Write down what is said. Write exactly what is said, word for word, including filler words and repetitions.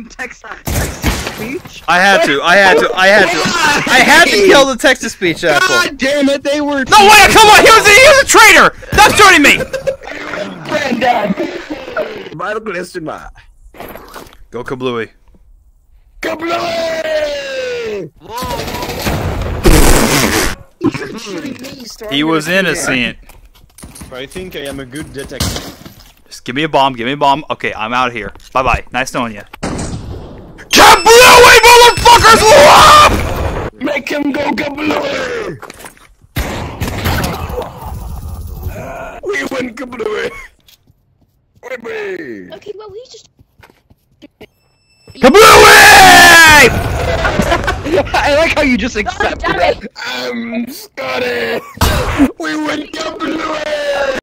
text, text speech? I had to, I had to, I had to. I had to kill the text-to-speech asshole. God damn it, they were. No, wait, come on, he was a, he was a traitor! Stop shooting me! Granddad! Vital question mark. Go Kabloooeeeyy. Kabloooeeeyy! He was innocent. I think I am a good detective. Just give me a bomb, give me a bomb. Okay, I'm out of here. Bye-bye. Nice knowing you. Kabloooeeeyy, motherfuckers! Whoop! Make him go Kabloooeeeyy! We win Kabloooeeeyy! Wait, Okay, well, we just. Kabloooeeeyy! I like how you just accepted it. I'm Scotty! We win Kabloooeeeyy!